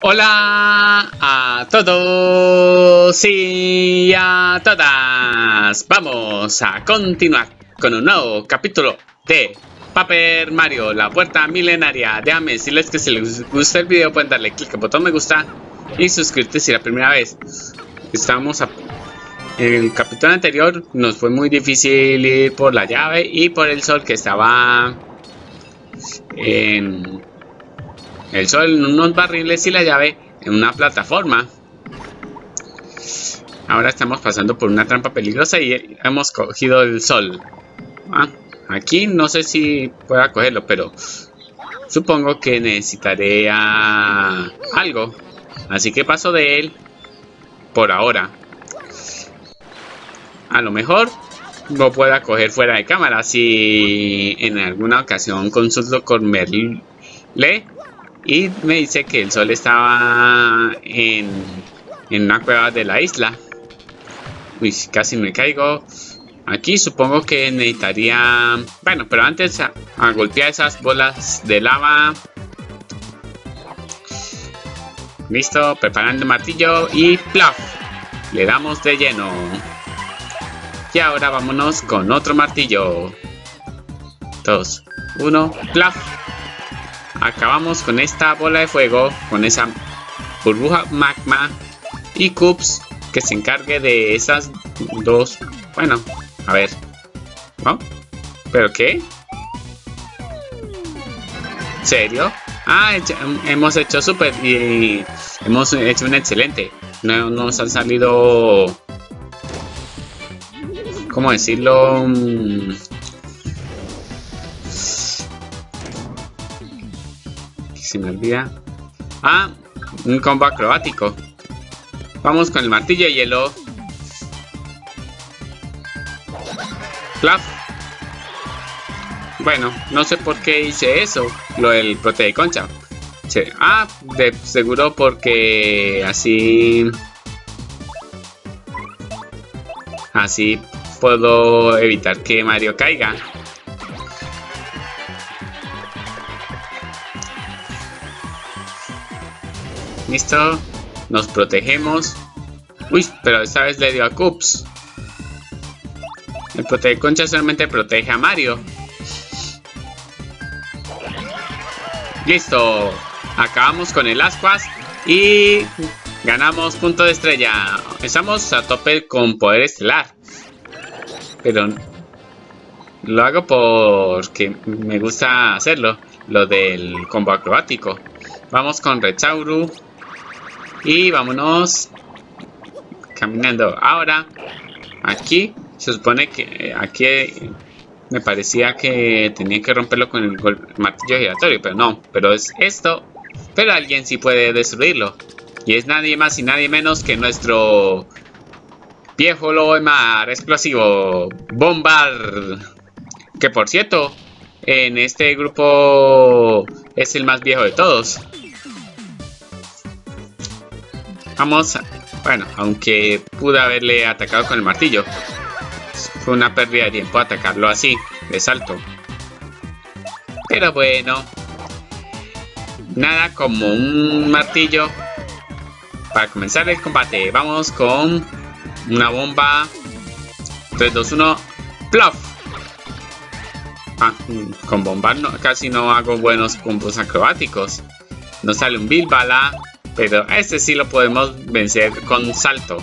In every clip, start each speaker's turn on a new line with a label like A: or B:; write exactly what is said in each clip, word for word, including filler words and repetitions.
A: Hola a todos y a todas. Vamos a continuar con un nuevo capítulo de Paper Mario, la puerta milenaria. Déjame decirles que si les gusta el video pueden darle clic al botón me gusta y suscribirte si es la primera vez. Estamos a... En el capítulo anterior nos fue muy difícil ir por la llave y por el sol que estaba en... El sol en unos barriles y la llave en una plataforma. Ahora estamos pasando por una trampa peligrosa y hemos cogido el sol. Ah, aquí no sé si pueda cogerlo, pero supongo que necesitaré a algo. Así que paso de él por ahora. A lo mejor lo pueda coger fuera de cámara si en alguna ocasión consulto con Merle y me dice que el sol estaba en, en una cueva de la isla. Uy, casi me caigo. Aquí supongo que necesitaría... Bueno, pero antes a, a golpear esas bolas de lava. Listo, preparando el martillo y ¡plaf! Le damos de lleno. Y ahora vámonos con otro martillo. Dos, uno, ¡plaf! Acabamos con esta bola de fuego, con esa burbuja magma y Cups que se encargue de esas dos. Bueno, a ver. ¿No? ¿Pero qué? ¿Serio? Ah, hemos hecho súper y hemos hecho un excelente. No nos han salido... ¿Cómo decirlo? Se me olvida. Ah, un combo acrobático. Vamos con el martillo de hielo. Plaf. Bueno, no sé por qué hice eso. Lo del protege concha. Ah, de seguro porque así. Así puedo evitar que Mario caiga. Listo, nos protegemos. Uy, pero esta vez le dio a Cups. El protege concha solamente protege a Mario. Listo, acabamos con el ascuas y ganamos punto de estrella. Estamos a tope con poder estelar, pero lo hago porque me gusta hacerlo, lo del combo acrobático. Vamos con Rechauru. Y vámonos caminando. Ahora, aquí se supone que aquí me parecía que tenía que romperlo con el martillo giratorio, pero no, pero es esto. Pero alguien sí puede destruirlo. Y es nadie más y nadie menos que nuestro viejo lobo de mar explosivo, Bombard. Que por cierto, en este grupo es el más viejo de todos. Vamos a... Bueno, aunque pude haberle atacado con el martillo, fue una pérdida de tiempo atacarlo así, de salto. Pero bueno, nada como un martillo para comenzar el combate. Vamos con una bomba. tres, dos, uno, ¡plof! Ah, con bomba no, casi no hago buenos combos acrobáticos. Nos sale un Bilbala. Pero este sí lo podemos vencer con salto.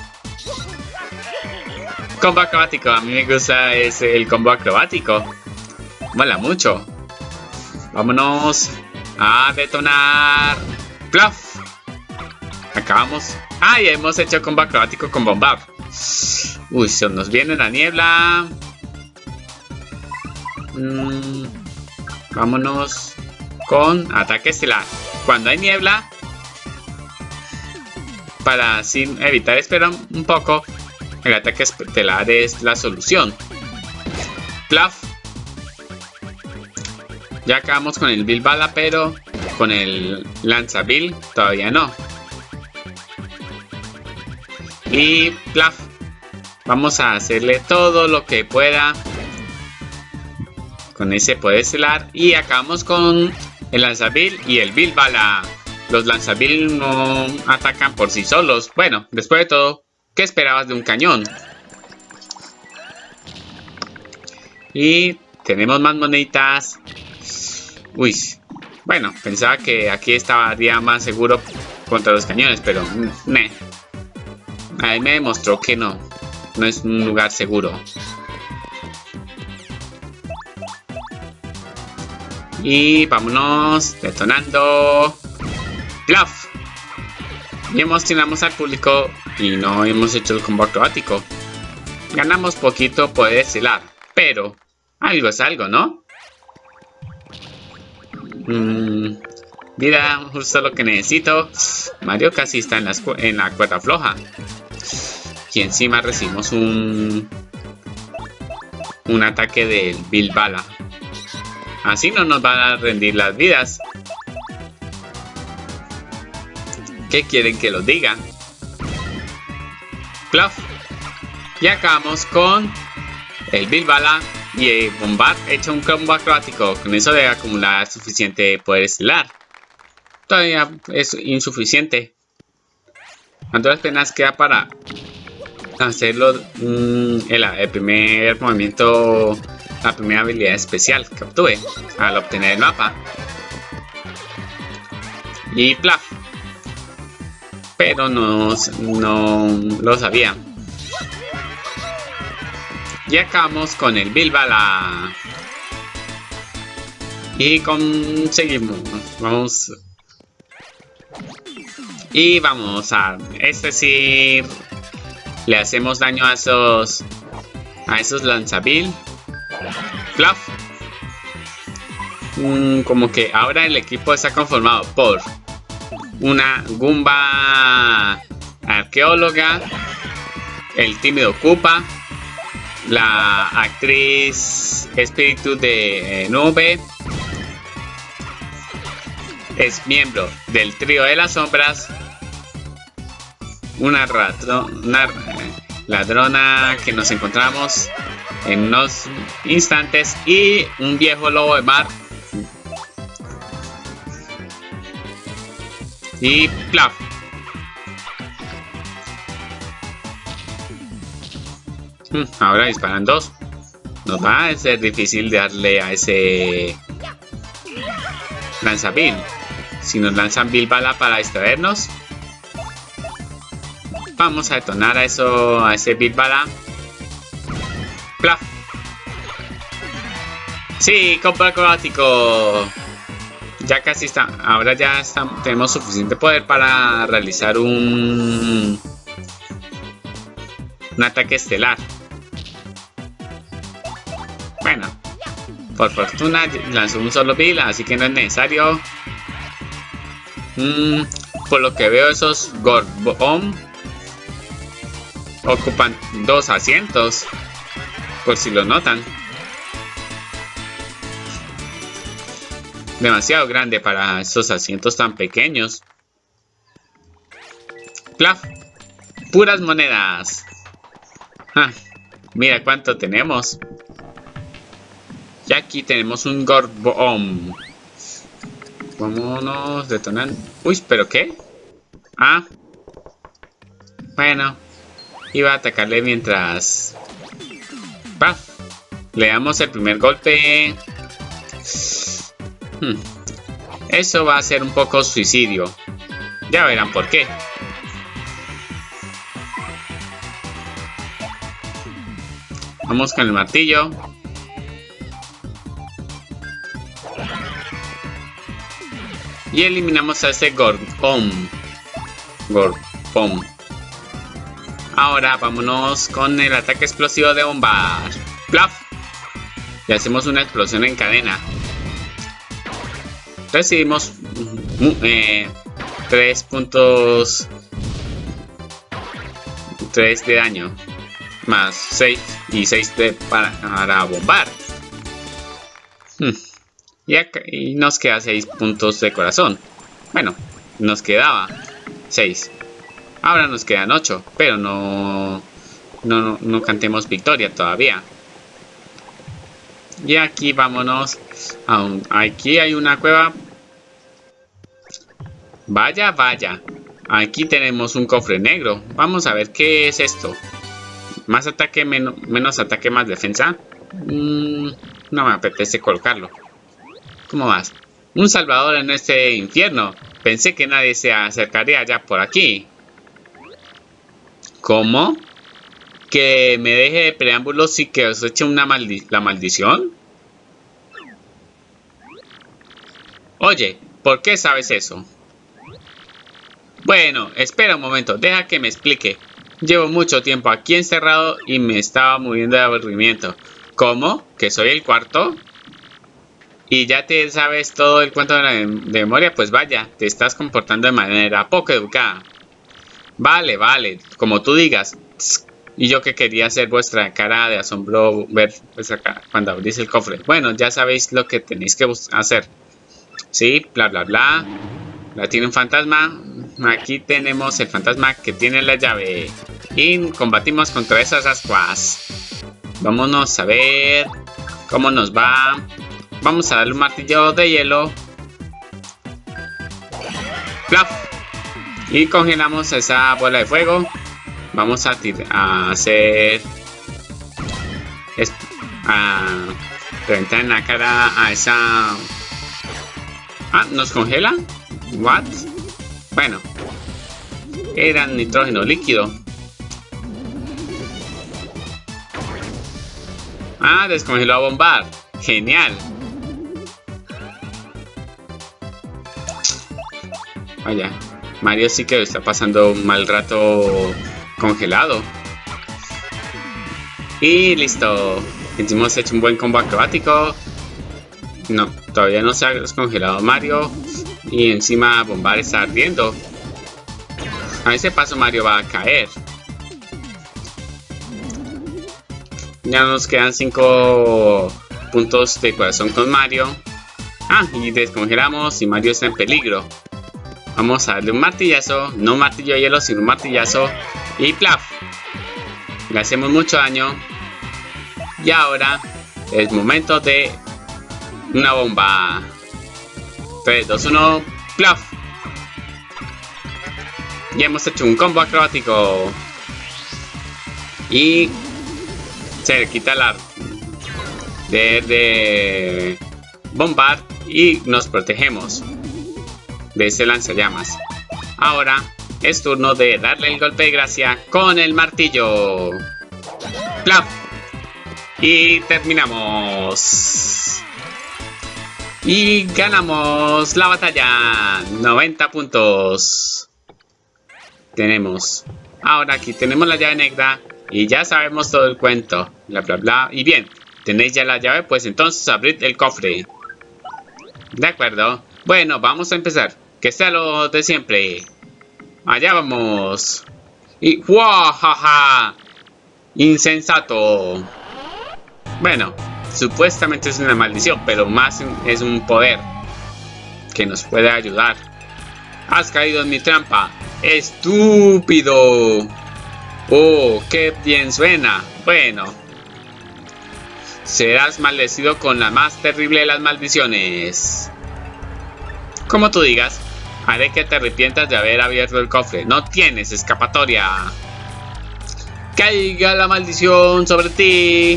A: Combo acrobático. A mí me gusta ese, el combo acrobático. Mola mucho. Vámonos a detonar. ¡Plof! Acabamos. Ah, ya hemos hecho combo acrobático con Bombard. Uy, se nos viene la niebla. Mm, vámonos con ataque estelar. Cuando hay niebla, para así evitar esperar un poco, el ataque estelar es la solución. Plaf. Ya acabamos con el Bilbala, pero con el Lanzabil todavía no. Y plaf. Vamos a hacerle todo lo que pueda con ese poder estelar. Y acabamos con el Lanzabil y el Bilbala. los lanzabil no atacan por sí solos. Bueno, después de todo, ¿qué esperabas de un cañón? Y tenemos más moneditas. Uy, bueno, pensaba que aquí estaría más seguro contra los cañones, pero meh. Ahí me demostró que no, no es un lugar seguro. Y vámonos detonando. ¡Bluff! Y emocionamos al público y no hemos hecho el combo acrobático. Ganamos poquito poder estelar, pero algo es algo, ¿no? Mm, mira, justo lo que necesito. Mario casi está en la, en la cuerda floja. Y encima recibimos un un ataque del Bilbala. Así no nos van a rendir las vidas. ¿Qué quieren que los diga? Bluff. Y acabamos con el Bilbala y el Bombard hecho un combo acrobático. Con eso debe acumular suficiente poder estelar. Todavía es insuficiente. A duras penas queda para hacerlo mmm, el, el primer movimiento, la primera habilidad especial que obtuve al obtener el mapa. Y plaf. Pero no, no lo sabía. Y acabamos con el Bilbala. Y conseguimos. Vamos. Y vamos a. Este sí. Le hacemos daño a esos. A esos lanzabil. Fluff. Mm, como que ahora el equipo está conformado por una Goomba arqueóloga, el tímido Koopa, la actriz espíritu de eh, nube, es miembro del trío de las sombras, una, ratro, una ladrona que nos encontramos en unos instantes y un viejo lobo de mar. Y plaf. Hmm, ahora disparan dos. Nos va a ser difícil darle a ese lanzabil. Si nos lanzan Bilbala para distraernos, vamos a detonar a eso, a ese Bilbala. Plaf. Sí, combo acrobático. Ya casi está. Ahora ya está, tenemos suficiente poder para realizar un un ataque estelar. Bueno, por fortuna lanzó un solo Bill, así que no es necesario. Mm, por lo que veo, esos Gorbom ocupan dos asientos, por si lo notan. Demasiado grande para esos asientos tan pequeños. Plaf. Puras monedas. Ah, mira cuánto tenemos. Y aquí tenemos un Gorbom. Vámonos detonando. Uy, ¿pero qué? Ah. Bueno. Iba a atacarle mientras... ¡Paf! Le damos el primer golpe. Hmm. Eso va a ser un poco suicidio. Ya verán por qué. Vamos con el martillo. Y eliminamos a ese Gorbom. Gorbom. Ahora vámonos con el ataque explosivo de Bombard. ¡Plaf! Y hacemos una explosión en cadena. Recibimos eh, tres puntos tres de daño. Más seis y seis de, para, para Bombard. Hmm. Y, acá, y nos queda seis puntos de corazón. Bueno, nos quedaba seis. Ahora nos quedan ocho, pero no, no, no, no cantemos victoria todavía. Y aquí vámonos. A un, aquí hay una cueva. Vaya, vaya. Aquí tenemos un cofre negro. Vamos a ver qué es esto. Más ataque, menos, menos ataque, más defensa. Mm, no me apetece colocarlo. ¿Cómo vas? Un salvador en este infierno. Pensé que nadie se acercaría ya por aquí. ¿Cómo? ¿Que me deje de preámbulos y que os eche una maldi- la maldición? Oye, ¿por qué sabes eso? Bueno, espera un momento, deja que me explique. Llevo mucho tiempo aquí encerrado y me estaba muriendo de aburrimiento. ¿Cómo? ¿Que soy el cuarto? ¿Y ya te sabes todo el cuento de la de memoria? Pues vaya, te estás comportando de manera poco educada. Vale, vale, como tú digas. Y yo que quería hacer vuestra cara de asombro ver vuestra cara cuando abrís el cofre. Bueno, ya sabéis lo que tenéis que hacer. Sí, bla, bla, bla. La tiene un fantasma. Aquí tenemos el fantasma que tiene la llave. Y combatimos contra esas ascuas. Vámonos a ver cómo nos va. Vamos a darle un martillo de hielo. ¡Plaf! Y congelamos esa bola de fuego. Vamos a, a hacer... a reventar en la cara a esa... Ah, ¿nos congela? ¿What? Bueno. Era nitrógeno líquido. Ah, descongeló a Bombar. Genial. Vaya. Mario sí que está pasando un mal rato congelado. Y listo. Hemos hecho un buen combo acrobático. No, todavía no se ha descongelado Mario. Y encima Bombar está ardiendo. A ese paso Mario va a caer. Ya nos quedan cinco puntos de corazón con Mario. Ah, y descongelamos y Mario está en peligro. Vamos a darle un martillazo. No un martillo de hielo, sino un martillazo. Y plaf. Le hacemos mucho daño. Y ahora es momento de una bomba. tres, dos, uno. Plaf. Y hemos hecho un combo acrobático. Y se le quita la de, de Bombar y nos protegemos de ese lanzallamas. Ahora es turno de darle el golpe de gracia con el martillo. ¡Plaf! Y terminamos. Y ganamos la batalla. noventa puntos. Tenemos. Ahora aquí tenemos la llave negra. Y ya sabemos todo el cuento. Bla, bla, bla. Y bien, ¿tenéis ya la llave? Pues entonces abrid el cofre. De acuerdo. Bueno, vamos a empezar. Que sea lo de siempre. Allá vamos. Y ¡guajaja! Insensato. Bueno, supuestamente es una maldición, pero más es un poder que nos puede ayudar. Has caído en mi trampa. ¡Estúpido! ¡Oh, qué bien suena! Bueno. Serás maldecido con la más terrible de las maldiciones. Como tú digas. Haré que te arrepientas de haber abierto el cofre. No tienes escapatoria. ¡Caiga la maldición sobre ti!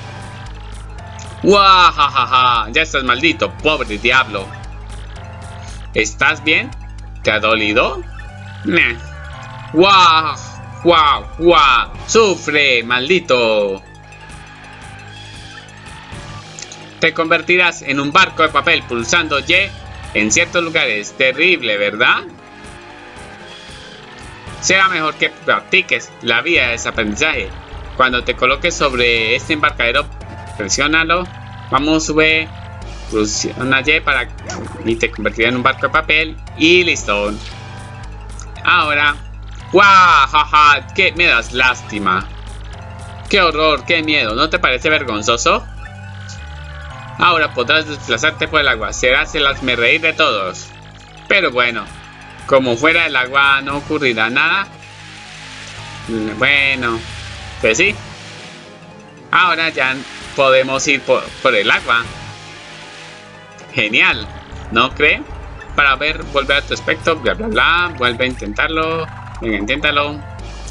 A: ¡Guajajaja! Ya estás maldito, pobre diablo. ¿Estás bien? ¿Te ha dolido? Nah. ¡Guau! ¡Guau! ¡Guau! ¡Sufre, maldito! Te convertirás en un barco de papel pulsando Y en ciertos lugares. Terrible, ¿verdad? Será mejor que practiques la vía de desaprendizaje. Cuando te coloques sobre este embarcadero, presiónalo. Vamos, sube. Presiona Y para y te convertirá en un barco de papel. Y listo. Ahora. ¡Guau! ¡Jaja! ¡Qué me das lástima! ¡Qué horror! ¡Qué miedo! ¿No te parece vergonzoso? Ahora podrás desplazarte por el agua. Serás el hazmerreír de todos. Pero bueno, como fuera del agua no ocurrirá nada. Bueno, pues sí. Ahora ya podemos ir por, por el agua. Genial, ¿no cree? para ver, volver a tu aspecto, bla bla bla, vuelve a intentarlo, venga, inténtalo.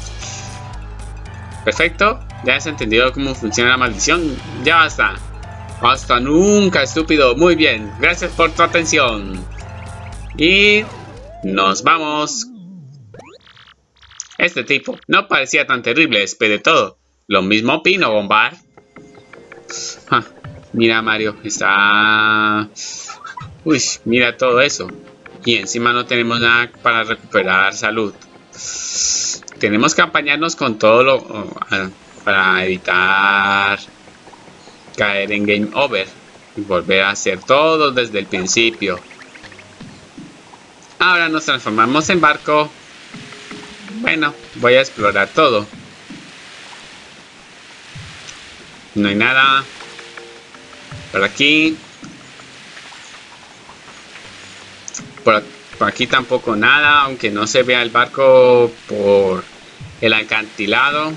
A: Perfecto, ya has entendido cómo funciona la maldición, ya basta. Hasta nunca, estúpido, muy bien, gracias por tu atención. Y nos vamos. Este tipo no parecía tan terrible, después de todo. Lo mismo opino, Bombard. Ah, mira, Mario, está... Uy, mira todo eso. Y encima no tenemos nada para recuperar salud. Tenemos que apañarnos con todo lo... Uh, para evitar caer en Game Over. Y volver a hacer todo desde el principio. Ahora nos transformamos en barco. Bueno, voy a explorar todo. No hay nada. Por aquí. Por, por aquí tampoco nada, aunque no se vea el barco por el acantilado.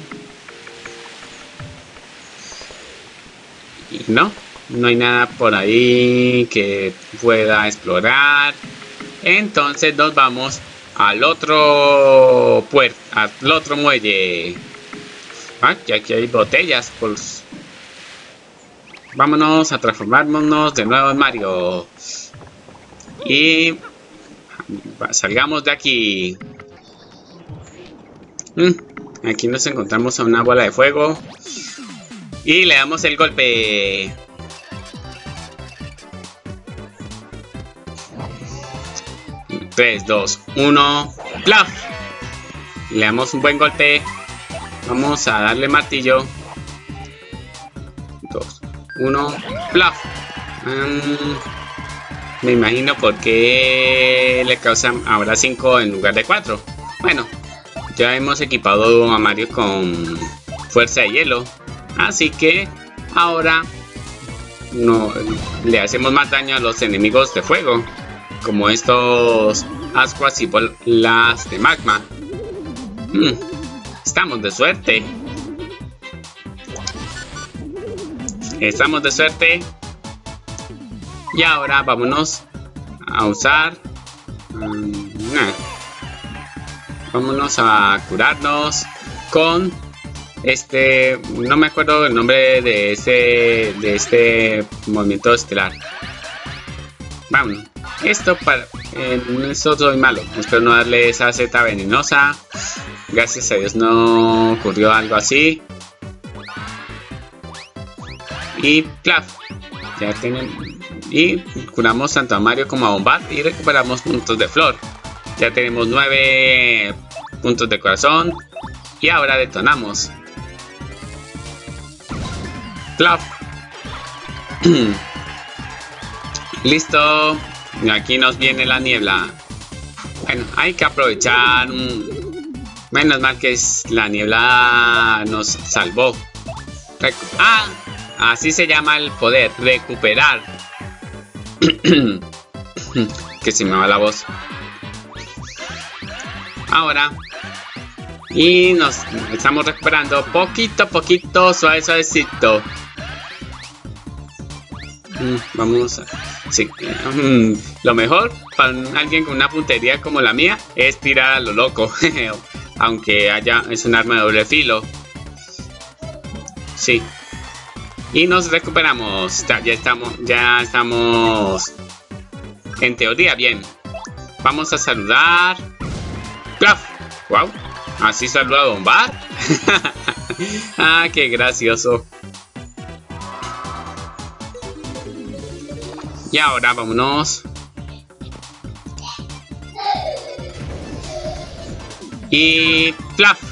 A: Y no, no hay nada por ahí que pueda explorar. Entonces nos vamos al otro puerto, al otro muelle. Ah, y aquí hay botellas. Pues vámonos a transformarnos de nuevo en Mario. Y salgamos de aquí. Mm, aquí nos encontramos a una bola de fuego. Y le damos el golpe. tres, dos, uno. ¡Plaf! Le damos un buen golpe. Vamos a darle martillo. dos, uno. ¡Plaf! Um, me imagino por qué le causan ahora cinco en lugar de cuatro. Bueno, ya hemos equipado a Mario con fuerza de hielo. Así que ahora no le hacemos más daño a los enemigos de fuego, como estos ascuas y bolas de magma. Hmm, estamos de suerte. Estamos de suerte. Y ahora vámonos a usar... Um, nah. Vámonos a curarnos con este... No me acuerdo el nombre de este, de este movimiento estelar. Vámonos. Esto para... En esto soy malo. Espero no darle esa seta venenosa. Gracias a Dios no ocurrió algo así. Y plaf. Ya tienen... Y curamos tanto a Mario como a Bombard. Y recuperamos puntos de flor. Ya tenemos nueve puntos de corazón. Y ahora detonamos. Plaf. Listo. Aquí nos viene la niebla. Bueno, hay que aprovechar. Menos mal que es la niebla nos salvó. Recu ah, así se llama el poder. Recuperar. Que se me va la voz. Ahora. Y nos estamos recuperando poquito a poquito, suave, suavecito. Vamos a... Sí. Lo mejor para alguien con una puntería como la mía es tirar a lo loco. Aunque haya es un arma de doble filo. Sí. Y nos recuperamos. Ya, ya estamos. Ya estamos. En teoría bien. Vamos a saludar. ¡Plaf! ¡Wow! Así saluda a Bombard. Ah, qué gracioso. Y ahora vámonos. Y plaf.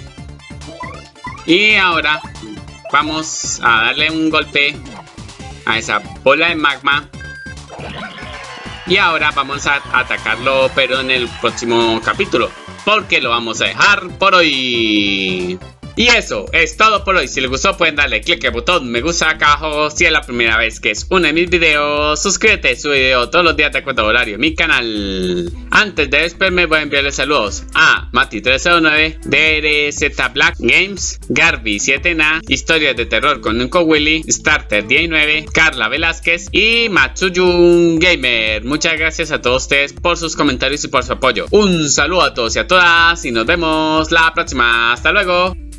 A: Y ahora vamos a darle un golpe a esa bola de magma. Y ahora vamos a atacarlo, pero en el próximo capítulo, porque lo vamos a dejar por hoy. Y eso es todo por hoy. Si les gustó pueden darle click al botón me gusta acá abajo. Si es la primera vez que es uno de mis videos, suscríbete, subo video todos los días de acuerdo a horario en mi canal. Antes de despedirme voy a enviarles saludos a Mati tres cero nueve, D R Z Black Games, Garby siete Na, Historias de Terror con Nunco Willy, Starter diecinueve, Carla Velázquez y Matsuyun Gamer. Muchas gracias a todos ustedes por sus comentarios y por su apoyo. Un saludo a todos y a todas y nos vemos la próxima. Hasta luego.